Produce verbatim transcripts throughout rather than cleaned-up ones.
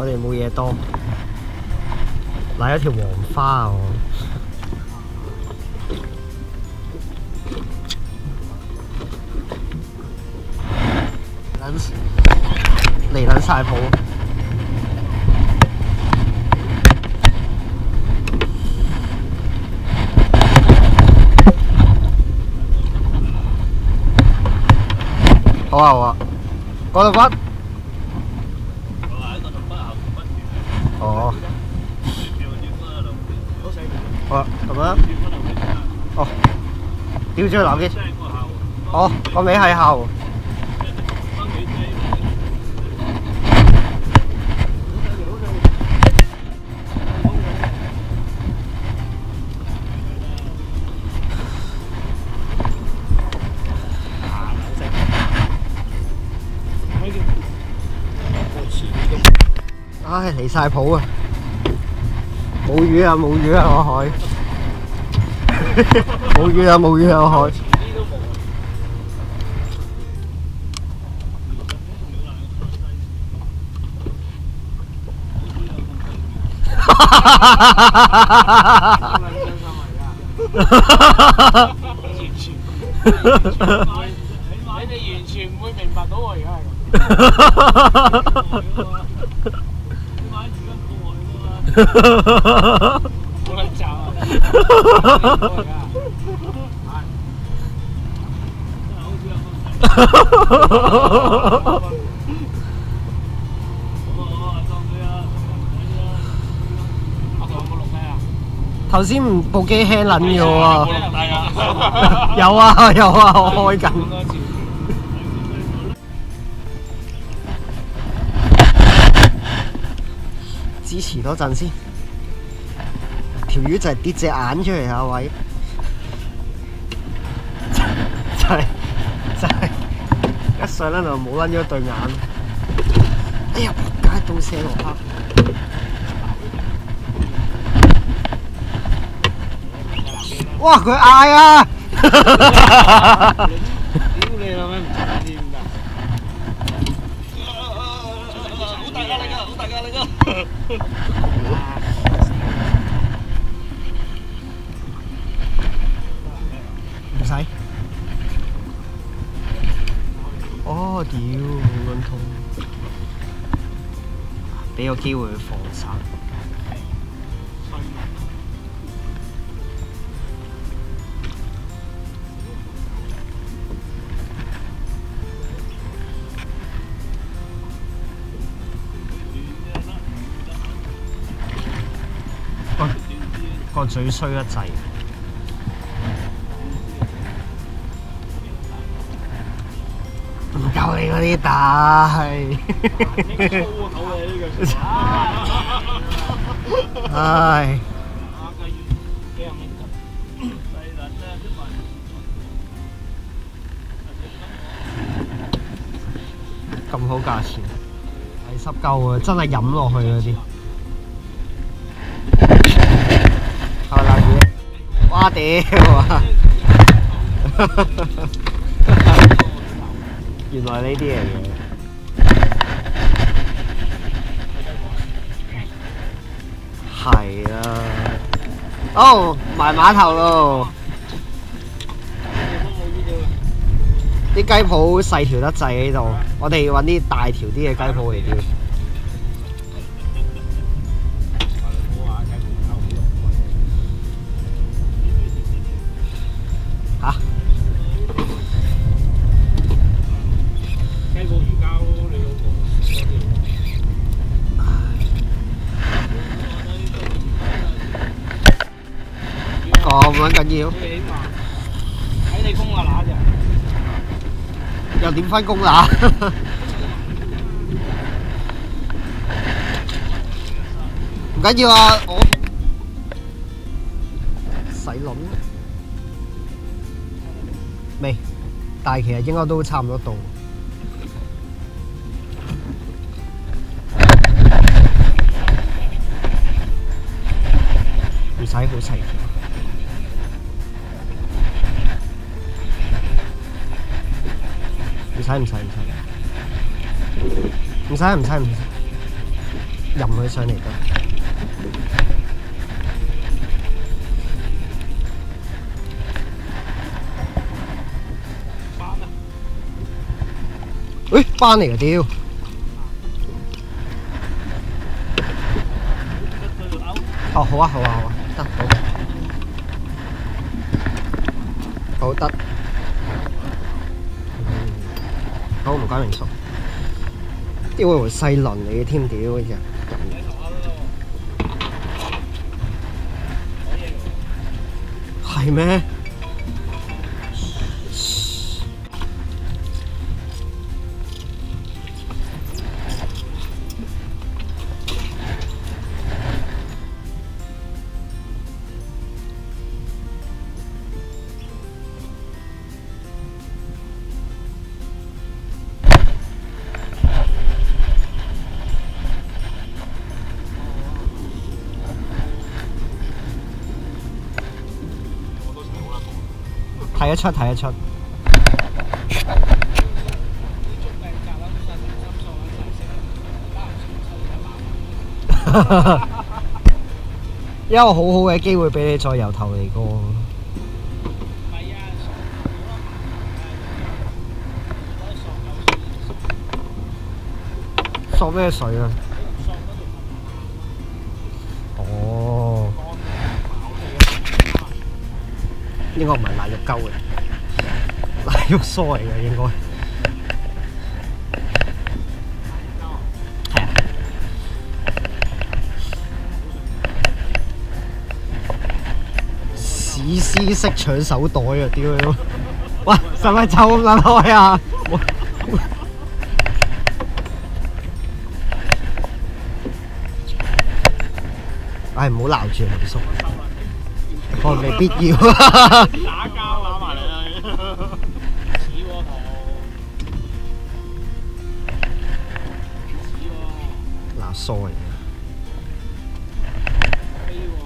哋冇嘢多，嚟一條黃花喎。嚟撚晒譜。好啊好啊，嗰度筆。哦。好啊，咁樣。哦。吊住個手機。哦，個尾係後。唉，離晒譜啊！冇魚啊，冇魚啊，我海！冇魚啊，冇魚啊，我海！ 你哋完全唔會明白到我而家係咁。好撚渣啊！ 頭先部機輕撚咗喎。有啊有啊，我開緊。支持多陣先，條魚就係跌隻眼出嚟啊位，就係就係一上咧就冇撚咗對眼，哎呀仆街倒瀉落黑，哇佢嗌啊！ 屌你老味唔知點㗎？好大壓力㗎，好大壓力㗎！ 唔使。哦，屌，好撚痛！俾個機會佢放生。個嘴衰得滯，唔夠你嗰啲大。唉，咁好價錢，係濕鳩啊！真係飲落去嗰啲。哇屌啊！原來呢啲嚟嘅。係啊。哦，埋碼頭咯。啲雞鋪細條得滯呢度，我哋要揾啲大條啲嘅雞鋪嚟釣。咁撚緊要？ 睇你公啊乸啫！ 又點分工乸？唔緊要啊，我洗輪未？但係其實應該都差唔多到。唔使好齊。唔使唔使唔使，唔使唔使唔使。 任佢上嚟得。喂，班嚟嘅屌！哦，好啊，好啊，好啊，得好，好得，好唔該明叔。屌我條細輪嚟嘅添，屌呢隻。係咩？睇得出，睇得出。一個好好嘅機會俾你再由頭嚟過。索咩水啊？哦。應該唔係瀨肉鳩嘅，瀨肉梳嚟嘅應該。係啊。史詩式搶手袋啊！屌你老！喂，使唔使抽咁撚開啊？唉，唔好鬧住明叔。我未必要打交打埋你啦！屎喎頭，屎喎！ 嗱梳嚟嘅。 飛喎，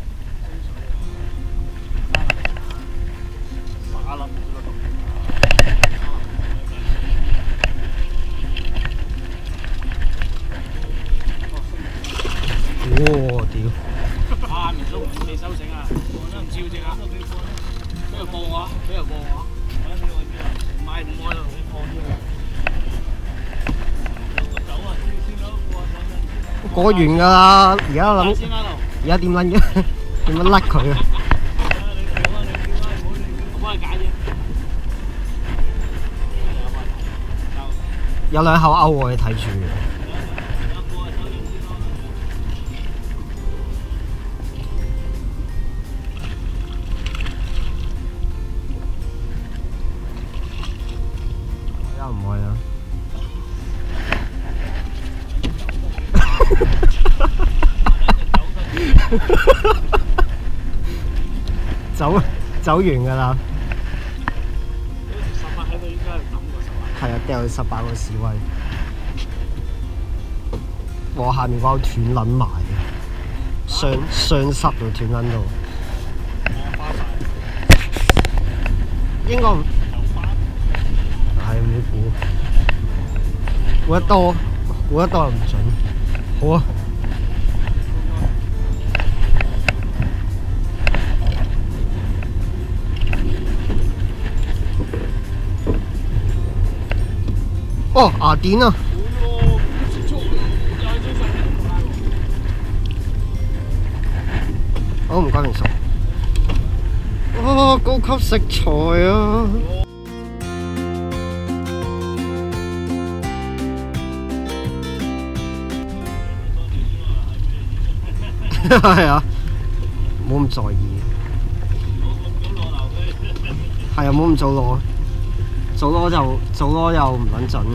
沙粒唔知乜哇！屌！ 啊！明叔未收繩啊！唔照隻啊！俾人過我，俾人過我。唔係唔愛就同你放咗佢。走啊！先咯，過過完㗎啦，而家諗， 先啦， 而家點撚嘅？點樣甩佢啊？ 我幫你解啫。 有兩口勾喎，你睇住。唔係啊！走走完㗎啦。 十八喺度應該係抌過十八。 係啊，掉十八個示威。我下面嗰個斷撚埋嘅，雙雙濕就斷撚到。應該唔係唔會估，估得多，估得多又唔準。好啊！哦，牙典啊！好唔該明叔。哦，高級食材啊！係啊，唔好咁在意。係啊，唔好咁早攞，早攞就早攞又唔撚準。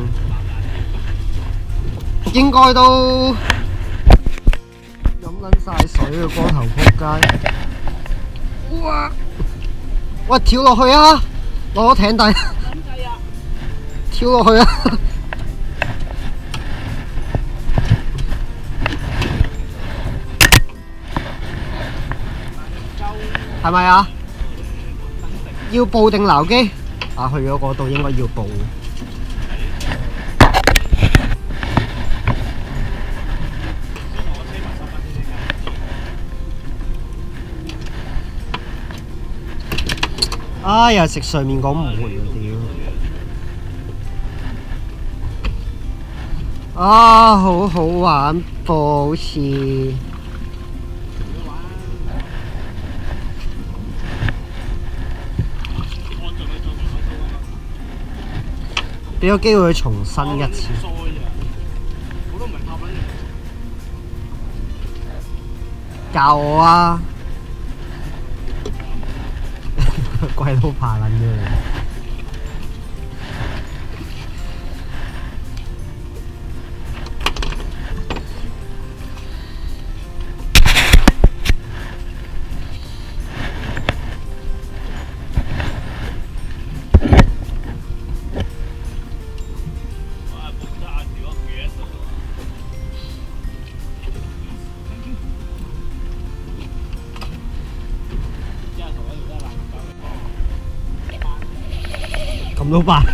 應該都飲撚晒水啊！光頭仆街。哇！喂，跳落去啊！攞艇底。跳落去啊！係咪啊？要報定撈機？啊，去咗嗰度應該要報。 啊！又食上面嗰門啊！屌！啊，好好玩噃，好似俾個機會去重新一次。教我啊！鬼佬怕撚咗你。咁都扮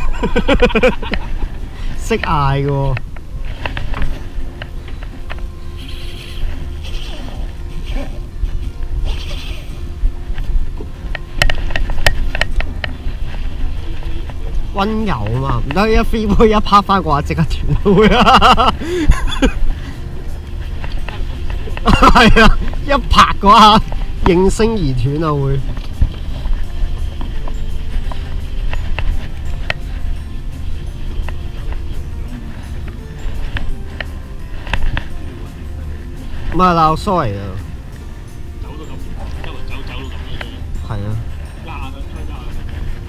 識嗌嘅喎。溫柔啊嘛，唔得一飛杯一拍翻嘅話，即刻斷會啊！係啊，一拍嘅話應聲而斷啊會。唔係鬧 sorry 啊！走到咁，周圍走走到咁嘅嘢。係啊。壓緊吹壓緊。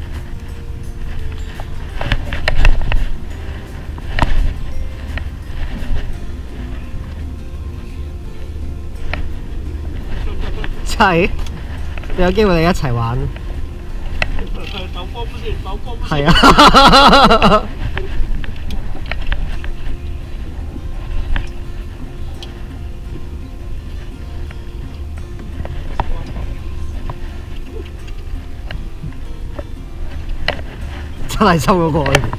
真係，有機會你一齊玩。鬥波先，鬥波先。係啊。真係抽咗過去。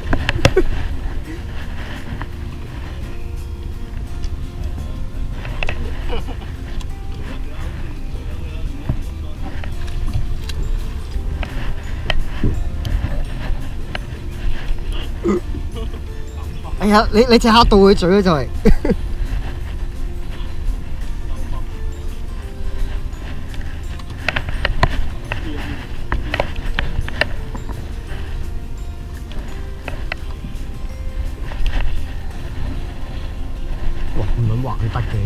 哎呀，你你隻嚇到佢嘴啦就係。唔撚橫得嘅。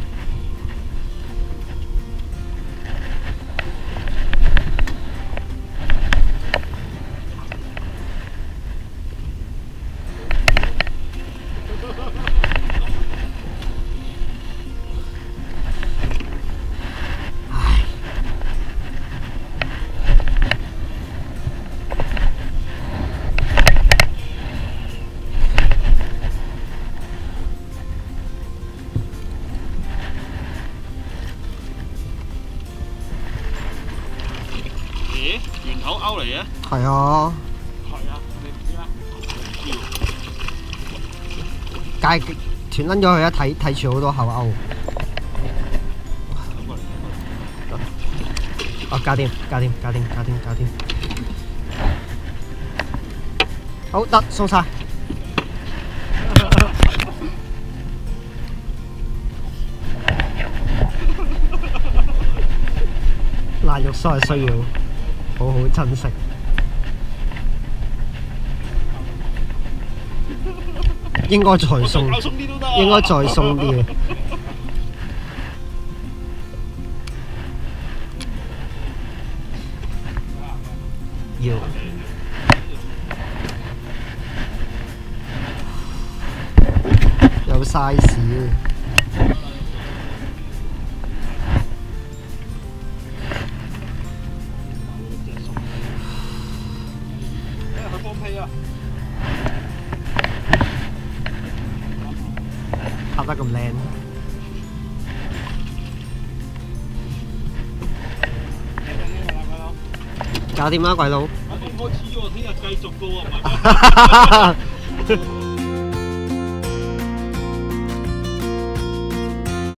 唉。 圓口勾嚟嘅。 係啊。 係啊，你唔知咩？ 解斷撚咗佢一睇睇住好多口勾。哦，搞掂，搞掂，搞掂，搞掂，搞掂。好得，送晒。辣肉酥係需要好好珍惜。應該再鬆，應該再鬆啲嘅。要。有 size 嘅。拍得咁靚，搞掂啦，鬼佬！ 啱啱開始喎，聽日繼續噶喎，唔係咩？